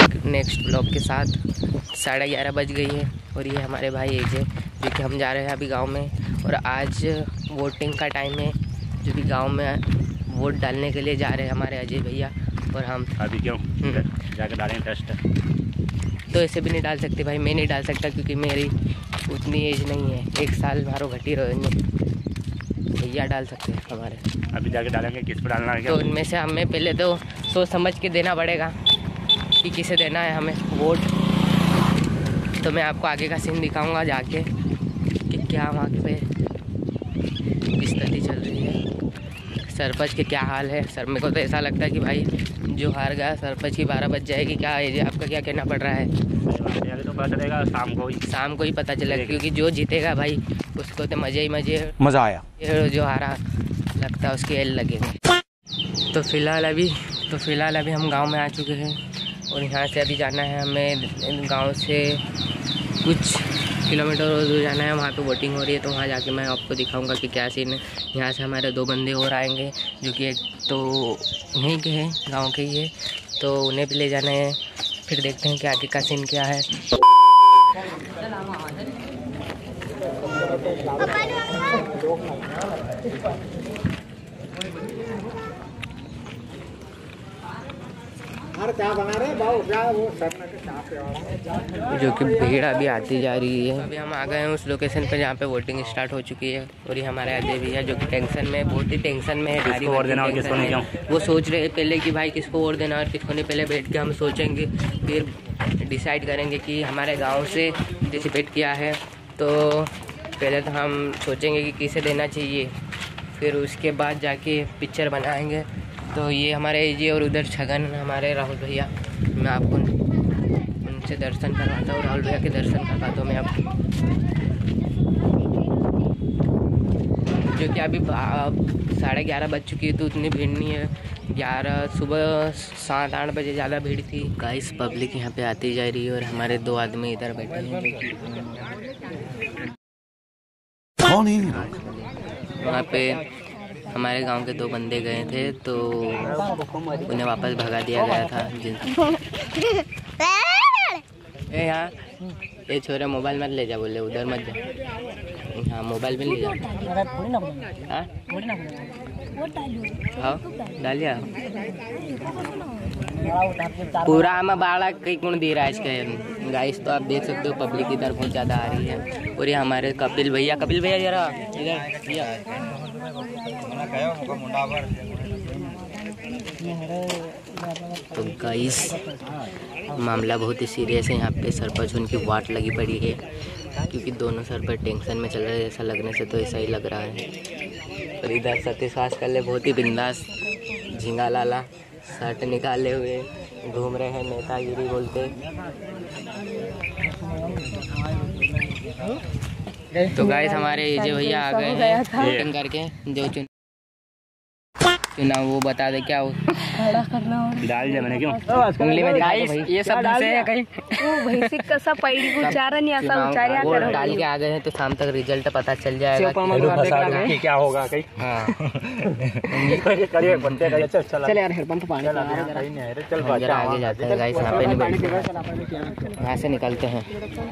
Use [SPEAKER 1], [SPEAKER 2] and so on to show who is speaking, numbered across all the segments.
[SPEAKER 1] एक next blog के साथ। 11:30 बज गई है और ये हमारे भाई एजे जो कि हम जा रहे हैं अभी गांव में। और आज वोटिंग का टाइम है, जो कि गांव में वोट डालने के लिए जा रहे हैं हमारे अजय भैया और हम।
[SPEAKER 2] अभी क्यों जाकर डालेंगे टेस्ट?
[SPEAKER 1] तो ऐसे भी नहीं डाल सकते भाई, मैं नहीं डाल सकता क्योंकि मेरी उतनी एज नहीं है। 1 साल मारो घटी रहेंगे, भैया डाल सकते हैं हमारे।
[SPEAKER 2] अभी जाके डालेंगे, किस पर डालना है क्या?
[SPEAKER 1] तो उनमें से हमें पहले तो सोच समझ के देना पड़ेगा कि किसे देना है हमें वोट। तो मैं आपको आगे का सीन दिखाऊंगा जाके कि क्या वहाँ पे स्थिति चल रही है, सरपंच के क्या हाल है। सर मेरे को तो ऐसा लगता है कि भाई जो हार गया सरपंच की 12 बज जाएगी। क्या है आपका, क्या कहना पड़ रहा है?
[SPEAKER 2] तो पता चलेगा
[SPEAKER 1] शाम को ही पता चलेगा, क्योंकि जो जीतेगा भाई उसको तो मज़ा आया। जो हारा लगता है उसके एल लगेंगे। तो फिलहाल अभी हम गांव में आ चुके हैं और यहाँ से अभी जाना है हमें। गांव से कुछ किलोमीटर और दूर जाना है, वहाँ पे वोटिंग हो रही है। तो वहाँ जाके मैं आपको दिखाऊंगा कि क्या सीन है। यहाँ से हमारे 2 बंदे और आएंगे जो कि एक तो यहीं के हैं, गांव के ही है, तो उन्हें भी ले जाना है। फिर देखते हैं कि आगे का सीन क्या है। जो कि भीड़ अभी आती जा रही है। अभी हम आ गए हैं उस लोकेशन पे जहाँ पे वोटिंग स्टार्ट हो चुकी है और ये हमारे अजय भैया जो कि टेंशन में, बहुत ही टेंशन में है। वो सोच रहे हैं पहले कि भाई किसको वोट देना और किसको नहीं। पहले बैठ के हम सोचेंगे, फिर डिसाइड करेंगे कि हमारे गाँव से पार्टिसिपेट किया है तो पहले तो हम सोचेंगे कि किसे देना चाहिए, फिर उसके बाद जाके पिक्चर बनाएंगे। तो ये हमारे एजे और उधर छगन हमारे राहुल भैया, मैं आपको उनसे दर्शन करवाता हूँ, राहुल भैया के दर्शन करवाता हूँ मैं आपको। जो कि अभी 11:30 बज चुकी है तो उतनी भीड़ नहीं है। 11 सुबह 7-8 बजे ज़्यादा भीड़ थी। गाइस पब्लिक यहाँ पे आती जा रही है और हमारे 2 आदमी इधर बैठे हैं। वहाँ पे हमारे गांव के 2 बंदे गए थे तो उन्हें वापस भगा दिया गया था। यहाँ ये छोरे मोबाइल मत ले जा, बोले उधर मत जा। हाँ मोबाइल भी ले जा। हाँ डालिया पूरा हमें बाड़ा कई गुण दे रहा है इसके। गाइस तो आप देख सकते हो पब्लिक इधर बहुत ज़्यादा आ रही है। और ये हमारे कपिल भैया जरा इधर। तो गाइस मामला बहुत ही सीरियस है। यहाँ पे सरपंच उनकी वाट लगी पड़ी है क्योंकि दोनों सरपंच टेंशन में चल रहे हैं। ऐसा लगने से तो ऐसा ही लग रहा है। और इधर सतीश कर ले बहुत ही बिंदास, झिंगा लाला शर्ट निकाले हुए घूम रहे हैं, नेतागिरी बोलते। तो गाइस हमारे एजे भैया आ गए हैं वोटिंग करके। जो चुनाव वो बता दे क्या हो
[SPEAKER 2] डाल दे मैंने क्यों
[SPEAKER 1] उंगली में
[SPEAKER 3] गाइस ये सब से कहीं भैंसी का सब पैड़ी उच्चारण या सब उच्चारण करो।
[SPEAKER 1] डाल के आ गए हैं तो शाम तक रिजल्ट पता चल जाएगा
[SPEAKER 2] कि क्या होगा कहीं।
[SPEAKER 1] हाँ
[SPEAKER 2] करिए बनते करिए।
[SPEAKER 3] चल यार हेडपंप तो पानी
[SPEAKER 2] चल
[SPEAKER 1] जरा आगे जाते हैं गाइस। यहाँ पे नहीं बैठते, यहाँ से निकलते हैं।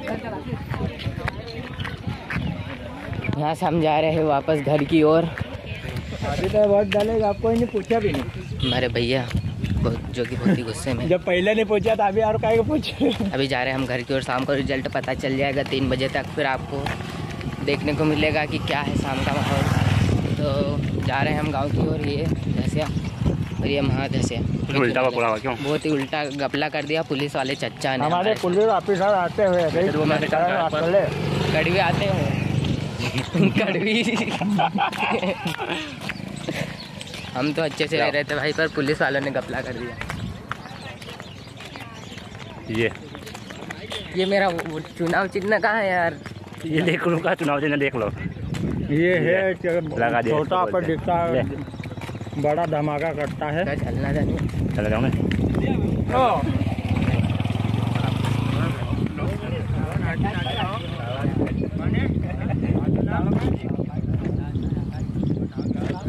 [SPEAKER 1] यहाँ से हम जा रहे हैं वापस घर की ओर।
[SPEAKER 3] अभी तो वोट डालेगा, आपको नहीं पूछा भी नहीं
[SPEAKER 1] हमारे भैया जो कि बहुत ही गुस्से में।
[SPEAKER 3] जब पहले नहीं पूछा था अभी और काहे को पूछे।
[SPEAKER 1] अभी जा रहे हैं हम घर की ओर। शाम को रिजल्ट पता चल जाएगा 3 बजे तक, फिर आपको देखने को मिलेगा कि क्या है शाम का माहौल। तो जा रहे हैं हम गांव की ओर। ये धसिया और ये महाधसिया
[SPEAKER 2] उल्टा पूरा क्यों
[SPEAKER 1] बहुत ही उल्टा गपला कर दिया पुलिस वाले चच्चा ने।
[SPEAKER 3] हमारे पुलिस ऑफिसर आते हुए
[SPEAKER 1] कड़वी आते हैं कड़वी हम तो अच्छे से रह रहे थे भाई, पर पुलिस वालों ने गपला कर दिया। ये मेरा चुनाव चिन्ह कहाँ है यार?
[SPEAKER 2] ये देख लो का चुनाव चिन्ह देख लो।
[SPEAKER 3] ये है छोटा पर दिखता है, बड़ा धमाका करता है।
[SPEAKER 1] चलना जाने
[SPEAKER 2] चला जाओ मैं।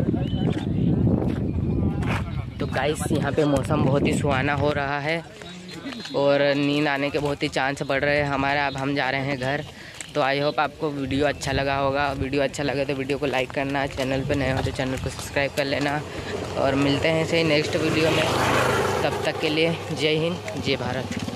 [SPEAKER 1] तो गाइस यहाँ पे मौसम बहुत ही सुहाना हो रहा है और नींद आने के बहुत ही चांस बढ़ रहे हैं हमारे। अब हम जा रहे हैं घर। तो आई होप आपको वीडियो अच्छा लगा होगा। वीडियो अच्छा लगे तो वीडियो को लाइक करना, चैनल पे नए हो तो चैनल को सब्सक्राइब कर लेना, और मिलते हैं सही नेक्स्ट वीडियो में। तब तक के लिए जय हिंद, जय भारत।